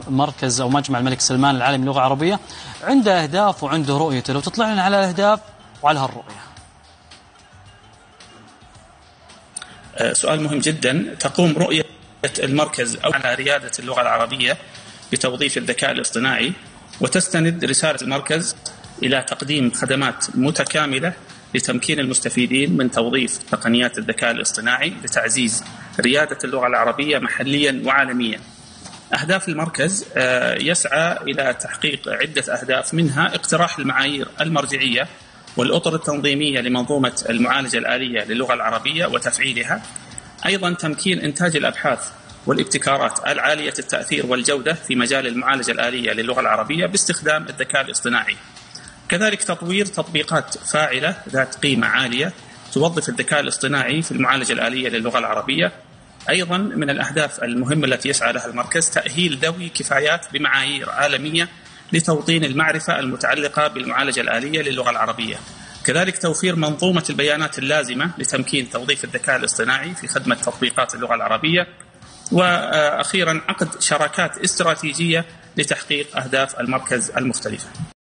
مركز أو مجمع الملك سلمان العالمي للغة العربية عنده أهداف وعنده رؤيته، لو تطلع لنا على الأهداف وعلى هالرؤية. سؤال مهم جدا. تقوم رؤية المركز أو على ريادة اللغة العربية بتوظيف الذكاء الاصطناعي، وتستند رسالة المركز إلى تقديم خدمات متكاملة لتمكين المستفيدين من توظيف تقنيات الذكاء الاصطناعي لتعزيز ريادة اللغة العربية محليا وعالميا. أهداف المركز يسعى إلى تحقيق عدة أهداف، منها اقتراح المعايير المرجعية والأطر التنظيمية لمنظومة المعالجة الآلية للغة العربية وتفعيلها، أيضا تمكين إنتاج الأبحاث والابتكارات العالية التأثير والجودة في مجال المعالجة الآلية للغة العربية باستخدام الذكاء الاصطناعي، كذلك تطوير تطبيقات فاعلة ذات قيمة عالية توظف الذكاء الاصطناعي في المعالجة الآلية للغة العربية. أيضا من الأهداف المهمة التي يسعى لها المركز تأهيل ذوي كفايات بمعايير عالمية لتوطين المعرفة المتعلقة بالمعالجة الآلية للغة العربية، كذلك توفير منظومة البيانات اللازمة لتمكين توظيف الذكاء الاصطناعي في خدمة تطبيقات اللغة العربية، وأخيرا عقد شراكات استراتيجية لتحقيق أهداف المركز المختلفة.